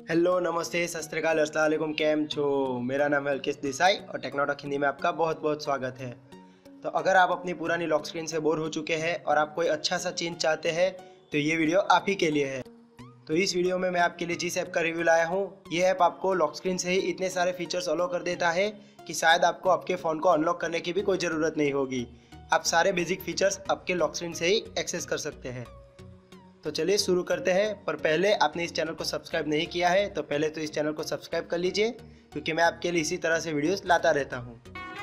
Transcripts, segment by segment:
Hello नमस्ते सत श्री अकाल अस्सलाम वालेकुम केम छो। मेरा नाम है अल्केश देसाई और टेक्नोटॉक हिंदी में आपका बहुत बहुत स्वागत है। तो अगर आप अपनी पुरानी लॉक स्क्रीन से बोर हो चुके हैं और आप कोई अच्छा सा चेंज चाहते हैं तो ये वीडियो आप ही के लिए है। तो इस वीडियो में मैं आपके लिए जिस ऐप का रिव्यू लाया हूँ, ये ऐप आपको लॉक स्क्रीन से ही इतने सारे फीचर्स अलाउ कर देता है कि शायद आपको आपके फ़ोन को अनलॉक करने की भी कोई ज़रूरत नहीं होगी। आप सारे बेसिक फीचर्स आपके लॉक स्क्रीन से ही एक्सेस कर सकते हैं। तो चलिए शुरू करते हैं। पर पहले आपने इस चैनल को सब्सक्राइब नहीं किया है तो पहले तो इस चैनल को सब्सक्राइब कर लीजिए, क्योंकि मैं आपके लिए इसी तरह से वीडियोस लाता रहता हूँ।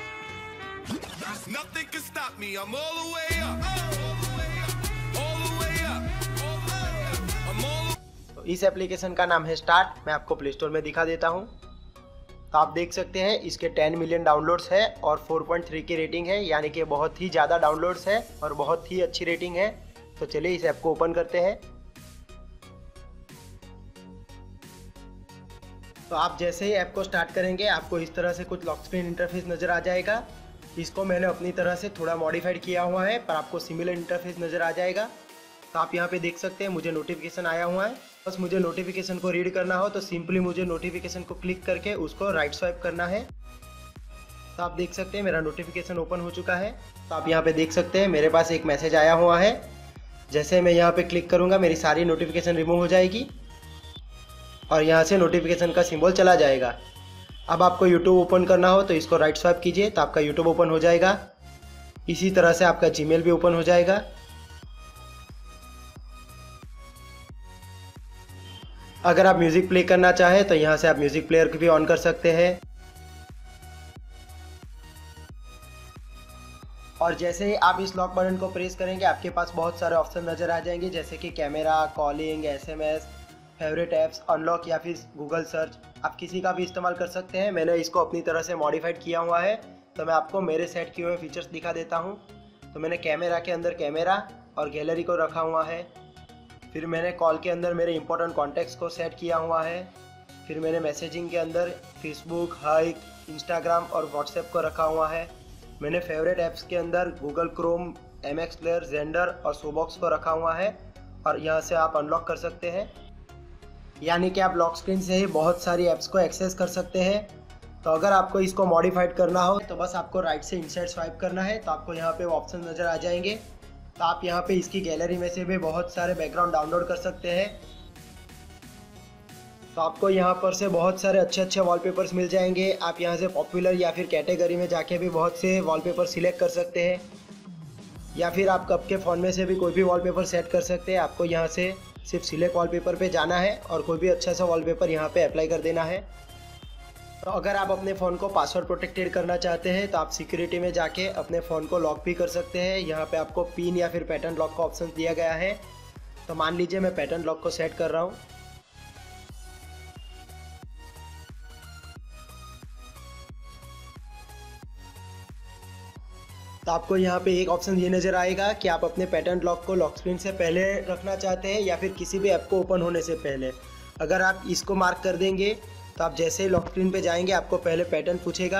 तो इस एप्लीकेशन का नाम है स्टार्ट। मैं आपको प्ले स्टोर में दिखा देता हूँ। तो आप देख सकते हैं इसके 10 मिलियन डाउनलोड्स है और 4.3 की रेटिंग है, यानी कि बहुत ही ज़्यादा डाउनलोड्स है और बहुत ही अच्छी रेटिंग है। तो चलिए इस ऐप को ओपन करते हैं। तो आप जैसे ही ऐप को स्टार्ट करेंगे आपको इस तरह से कुछ लॉक स्क्रीन इंटरफेस नज़र आ जाएगा। इसको मैंने अपनी तरह से थोड़ा मॉडिफाइड किया हुआ है, पर आपको सिमिलर इंटरफेस नज़र आ जाएगा। तो आप यहाँ पे देख सकते हैं मुझे नोटिफिकेशन आया हुआ है। बस मुझे नोटिफिकेशन को रीड करना हो तो सिंपली मुझे नोटिफिकेशन को क्लिक करके उसको राइट स्वाइप करना है। तो आप देख सकते हैं मेरा नोटिफिकेशन ओपन हो चुका है। तो आप यहाँ पे देख सकते हैं मेरे पास एक मैसेज आया हुआ है। जैसे मैं यहाँ पे क्लिक करूँगा मेरी सारी नोटिफिकेशन रिमूव हो जाएगी और यहाँ से नोटिफिकेशन का सिंबल चला जाएगा। अब आपको YouTube ओपन करना हो तो इसको राइट स्वाइप कीजिए तो आपका YouTube ओपन हो जाएगा। इसी तरह से आपका Gmail भी ओपन हो जाएगा। अगर आप म्यूज़िक प्ले करना चाहें तो यहाँ से आप म्यूज़िक प्लेयर भी ऑन कर सकते हैं। और जैसे ही आप इस लॉक बटन को प्रेस करेंगे आपके पास बहुत सारे ऑप्शन नज़र आ जाएंगे, जैसे कि camera, calling, SMS, favourite apps, unlock या फिर गूगल सर्च। आप किसी का भी इस्तेमाल कर सकते हैं। मैंने इसको अपनी तरह से मॉडिफाइड किया हुआ है, तो मैं आपको मेरे सेट किए हुए फीचर्स दिखा देता हूँ। तो मैंने कैमरा के अंदर कैमरा और गैलरी को रखा हुआ है। फिर मैंने कॉल के अंदर मेरे इंपॉर्टेंट कॉन्टैक्ट्स को सेट किया हुआ है। फिर मैंने मैसेजिंग के अंदर फेसबुक, हाइक, इंस्टाग्राम और व्हाट्सएप को रखा हुआ है। मैंने फेवरेट ऐप्स के अंदर Google Chrome, MX player, Xender और शोबॉक्स को रखा हुआ है। और यहाँ से आप अनलॉक कर सकते हैं, यानी कि आप लॉक स्क्रीन से ही बहुत सारी ऐप्स को एक्सेस कर सकते हैं। तो अगर आपको इसको मॉडिफाइड करना हो तो बस आपको राइट से इनसाइड स्वाइप करना है। तो आपको यहाँ पे ऑप्शन नज़र आ जाएंगे। तो आप यहाँ पे इसकी गैलरी में से भी बहुत सारे बैकग्राउंड डाउनलोड कर सकते हैं। तो आपको यहाँ पर से बहुत सारे अच्छे अच्छे वॉलपेपर्स मिल जाएंगे। आप यहाँ से पॉपुलर या फिर कैटेगरी में जाके भी बहुत से वॉलपेपर सिलेक्ट कर सकते हैं, या फिर आप आपके फ़ोन में से भी कोई भी वॉलपेपर सेट कर सकते हैं। आपको यहाँ से सिर्फ सिलेक्ट वॉलपेपर पे जाना है और कोई भी अच्छा सा वॉलपेपर यहाँ पे अप्लाई कर देना है। तो अगर आप अपने फ़ोन को पासवर्ड प्रोटेक्टेड करना चाहते हैं तो आप सिक्योरिटी में जाके अपने फ़ोन को लॉक भी कर सकते हैं। यहाँ पे आपको पिन या फिर पैटर्न लॉक का ऑप्शन दिया गया है। तो मान लीजिए मैं पैटर्न लॉक को सेट कर रहा हूँ। तो आपको यहाँ पे एक ऑप्शन ये नज़र आएगा कि आप अपने पैटर्न लॉक को लॉक स्क्रीन से पहले रखना चाहते हैं या फिर किसी भी ऐप को ओपन होने से पहले। अगर आप इसको मार्क कर देंगे तो आप जैसे ही लॉक स्क्रीन पे जाएंगे आपको पहले पैटर्न पूछेगा।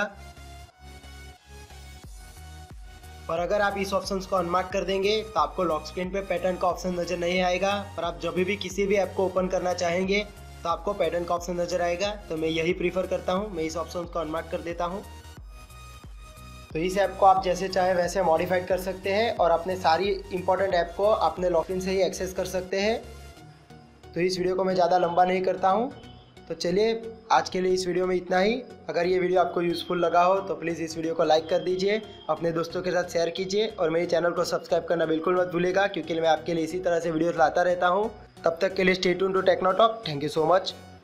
पर अगर आप इस ऑप्शन को अनमार्क कर देंगे तो आपको लॉक स्क्रीन पे पैटर्न का ऑप्शन नज़र नहीं आएगा। पर आप जब भी किसी भी ऐप को ओपन करना चाहेंगे तो आपको पैटर्न का ऑप्शन नज़र आएगा। तो मैं यही प्रीफर करता हूँ, मैं इस ऑप्शन को अनमार्क कर देता हूँ। तो इस ऐप को आप जैसे चाहे वैसे मॉडिफाइड कर सकते हैं और अपने सारी इंपॉर्टेंट ऐप को अपने लॉगिन से ही एक्सेस कर सकते हैं। तो इस वीडियो को मैं ज़्यादा लंबा नहीं करता हूँ। तो चलिए आज के लिए इस वीडियो में इतना ही। अगर ये वीडियो आपको यूज़फुल लगा हो तो प्लीज़ इस वीडियो को लाइक कर दीजिए, अपने दोस्तों के साथ शेयर कीजिए और मेरे चैनल को सब्सक्राइब करना बिल्कुल मत भूलिएगा, क्योंकि मैं आपके लिए इसी तरह से वीडियोस लाता रहता हूँ। तब तक के लिए stay tuned to Technotalk. Thank you so much.